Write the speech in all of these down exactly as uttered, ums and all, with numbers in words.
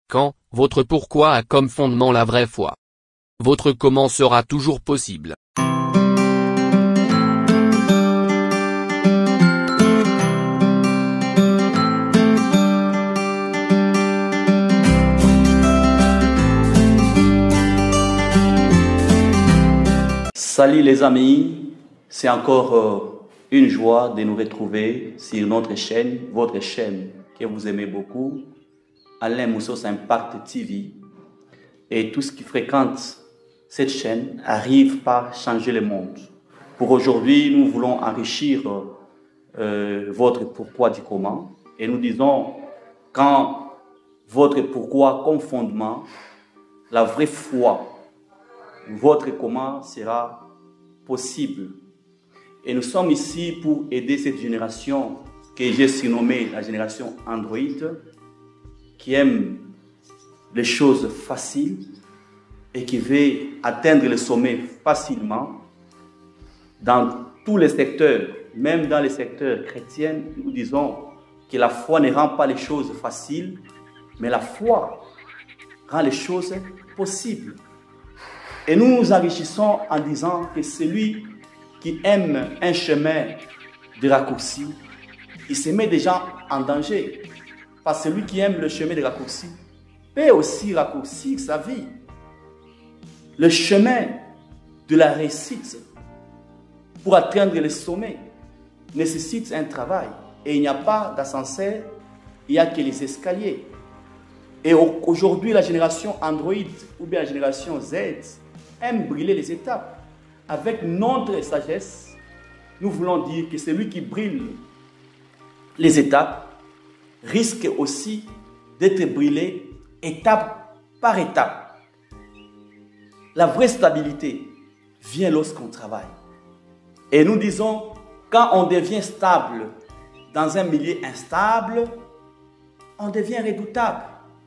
Quand votre pourquoi a comme fondement la vraie foi, votre comment sera toujours possible. Salut les amis, c'est encore euh, une joie de nous retrouver sur notre chaîne, votre chaîne que vous aimez beaucoup, Alain Moussos Impact T V. Et tout ce qui fréquente cette chaîne arrive par changer le monde. Pour aujourd'hui, nous voulons enrichir euh, votre pourquoi du comment. Et nous disons, quand votre pourquoi comme fondement, la vraie foi, votre comment sera possible. Et nous sommes ici pour aider cette génération que j'ai surnommée la génération Android, qui aime les choses faciles et qui veut atteindre le sommet facilement dans tous les secteurs, même dans les secteurs chrétiens. Nous disons que la foi ne rend pas les choses faciles, mais la foi rend les choses possibles. Et nous nous enrichissons en disant que celui qui aime un chemin de raccourci, il se met déjà en danger. Parce que celui qui aime le chemin de raccourci peut aussi raccourcir sa vie. Le chemin de la réussite pour atteindre le sommet nécessite un travail. Et il n'y a pas d'ascenseur, il n'y a que les escaliers. Et aujourd'hui, la génération Android ou bien la génération Z aime brûler les étapes. Avec notre sagesse, nous voulons dire que celui qui brûle les étapes risque aussi d'être brûlé étape par étape. La vraie stabilité vient lorsqu'on travaille. Et nous disons, quand on devient stable dans un milieu instable, on devient redoutable.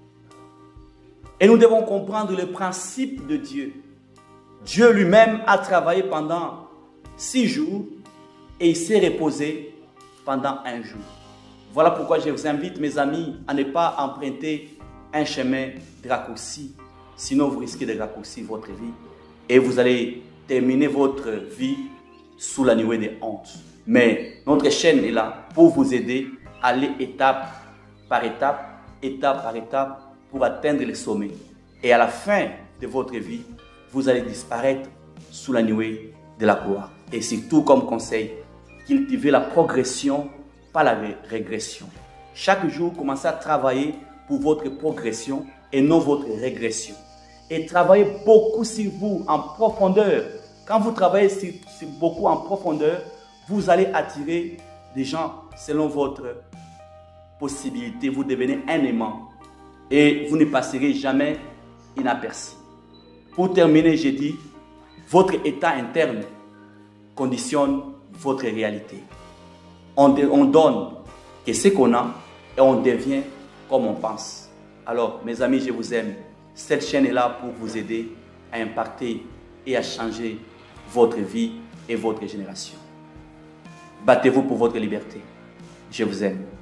Et nous devons comprendre le principe de Dieu. Dieu lui-même a travaillé pendant six jours et il s'est reposé pendant un jour. Voilà pourquoi je vous invite, mes amis, à ne pas emprunter un chemin de raccourci. Sinon, vous risquez de raccourcir votre vie et vous allez terminer votre vie sous la nuée de honte. Mais notre chaîne est là pour vous aider à aller étape par étape, étape par étape, pour atteindre le sommet. Et à la fin de votre vie, vous allez disparaître sous la nuée de la gloire. Et surtout comme conseil, cultivez la progression, pas la régression. Chaque jour, commencez à travailler pour votre progression et non votre régression. Et travaillez beaucoup sur vous en profondeur. Quand vous travaillez sur, sur beaucoup en profondeur, vous allez attirer des gens selon votre possibilité. Vous devenez un aimant et vous ne passerez jamais inaperçu. Pour terminer, j'ai dit, votre état interne conditionne votre réalité. On, de, on donne que ce qu'on a et on devient comme on pense. Alors, mes amis, je vous aime. Cette chaîne est là pour vous aider à impacter et à changer votre vie et votre génération. Battez-vous pour votre liberté. Je vous aime.